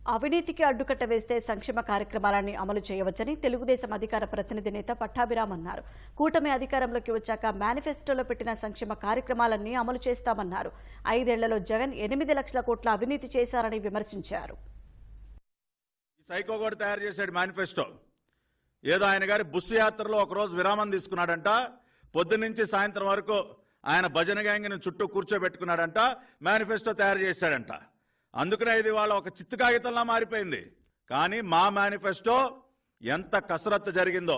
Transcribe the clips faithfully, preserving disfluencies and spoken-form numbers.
అవినీతికి అడ్డుకట్ట వేస్తే సంక్షేమ కార్యక్రమాలని అమలు చేయవచ్చని తెలుగుదేశం అధికార ప్రతినిధి నేత పట్టాభిరామ్ అన్నారు. కూటమి అధికారంలోకి వచ్చాక మేనిఫెస్టోలో పెట్టిన సంక్షేమ కార్యక్రమాలన్నీ అమలు చేస్తామన్నారు. ఐదేళ్లలో జగన్ ఎనిమిది లక్షల కోట్ల అవినీతి చేశారని విమర్శించారు. సైకో కూడా తయారు చేశాడు మేనిఫెస్టో. ఏదో ఆయన గారి బుస్సు యాత్రలో ఒకరోజు విరామం తీసుకున్నాడంట. పొద్దున్నుంచి సాయంత్రం వరకు ఆయన భజన గ్యాంగ్ని చుట్టూ కూర్చోబెట్టుకున్నాడంట. మేనిఫెస్టో తయారు చేశాడంట. అందుకనే ఇది వాళ్ళ ఒక చిత్తు కాగితంలా మారిపోయింది. కానీ మా మేనిఫెస్టో ఎంత కసరత్తు జరిగిందో,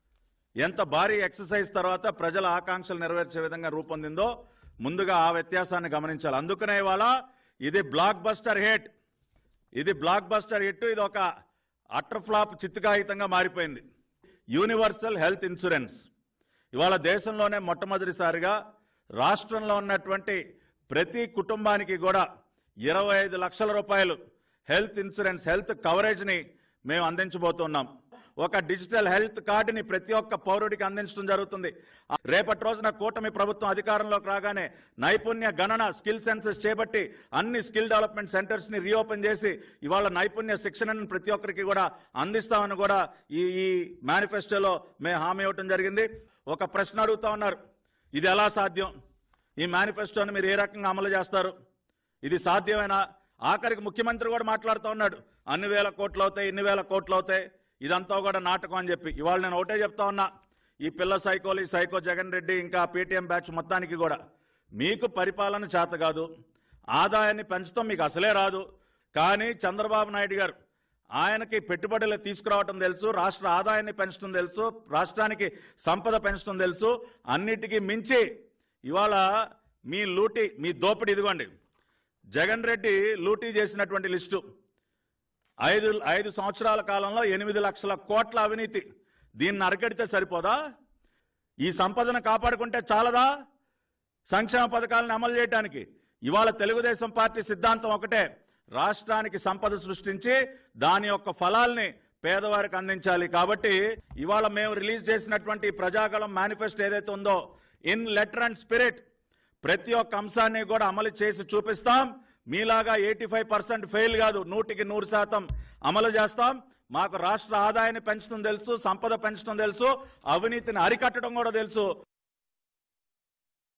ఎంత భారీ ఎక్సర్సైజ్ తర్వాత ప్రజల ఆకాంక్షలు నెరవేర్చే విధంగా రూపొందిందో ముందుగా ఆ వ్యత్యాసాన్ని గమనించాలి. అందుకనే ఇవాళ ఇది బ్లాక్ బస్టర్ హిట్. ఇది బ్లాక్ బస్టర్ హిట్. ఇది ఒక అటర్ ఫ్లాప్ చిత్తు కాగితంగా మారిపోయింది. యూనివర్సల్ హెల్త్ ఇన్సూరెన్స్ ఇవాళ దేశంలోనే మొట్టమొదటిసారిగా రాష్ట్రంలో ఉన్నటువంటి ప్రతి కుటుంబానికి కూడా ఇరవై ఐదు లక్షల రూపాయలు హెల్త్ ఇన్సూరెన్స్ హెల్త్ కవరేజ్ని మేము అందించబోతున్నాం. ఒక డిజిటల్ హెల్త్ కార్డుని ప్రతి ఒక్క పౌరుడికి అందించడం జరుగుతుంది. రేపటి రోజున కూటమి ప్రభుత్వం అధికారంలోకి రాగానే నైపుణ్య గణన స్కిల్ సెన్సెస్ చేపట్టి అన్ని స్కిల్ డెవలప్మెంట్ సెంటర్స్ ని రీఓపెన్ చేసి ఇవాళ నైపుణ్య శిక్షణను ప్రతి ఒక్కరికి కూడా అందిస్తామని కూడా ఈ ఈ మేనిఫెస్టోలో మేము హామీ ఇవ్వటం జరిగింది. ఒక ప్రశ్న అడుగుతా ఉన్నారు, ఇది ఎలా సాధ్యం? ఈ మేనిఫెస్టోని మీరు ఏ రకంగా అమలు చేస్తారు? ఇది సాధ్యమేనా? ఆఖరికి ముఖ్యమంత్రి కూడా మాట్లాడుతూ ఉన్నాడు, అన్ని వేల కోట్లు అవుతాయి, ఇన్ని వేల కోట్లు అవుతాయి, ఇదంతా కూడా నాటకం అని చెప్పి. ఇవాళ నేను ఒకటే చెప్తా ఉన్నా, ఈ పిల్ల సైకోలు, ఈ సైకో జగన్ రెడ్డి ఇంకా పేటీఎం బ్యాచ్ మొత్తానికి కూడా మీకు పరిపాలన చేత కాదు, ఆదాయాన్ని పెంచడం మీకు అసలే రాదు. కానీ చంద్రబాబు నాయుడు గారు ఆయనకి పెట్టుబడులు తీసుకురావటం తెలుసు, రాష్ట్ర ఆదాయాన్ని పెంచడం తెలుసు, రాష్ట్రానికి సంపద పెంచడం తెలుసు. అన్నిటికీ మించి ఇవాళ మీ లూటీ, మీ దోపిడీ ఇదిగోండి. జగన్ రెడ్డి లూటీ చేసినటువంటి లిస్టు ఐదు ఐదు సంవత్సరాల కాలంలో ఎనిమిది లక్షల కోట్ల అవినీతి. దీన్ని అరగడితే సరిపోదా? ఈ సంపదను కాపాడుకుంటే చాలదా సంక్షేమ పథకాలను అమలు చేయడానికి? ఇవాళ తెలుగుదేశం పార్టీ సిద్ధాంతం ఒకటే, రాష్ట్రానికి సంపద సృష్టించి దాని యొక్క ఫలాల్ని పేదవారికి అందించాలి. కాబట్టి ఇవాళ మేము రిలీజ్ చేసినటువంటి ప్రజాగళం మేనిఫెస్టో ఏదైతే ఉందో, ఇన్ లెటర్ అండ్ స్పిరిట్ ప్రతి ఒక్క అంశాన్ని కూడా అమలు చేసి చూపిస్తాం. మీలాగా ఎయిటీ ఫైవ్ పర్సెంట్ ఫెయిల్ కాదు, నూటికి నూరు శాతం అమలు చేస్తాం. మాకు రాష్ట్ర ఆదాయాన్ని పెంచడం తెలుసు, సంపద పెంచడం తెలుసు, అవినీతిని అరికట్టడం కూడా తెలుసు.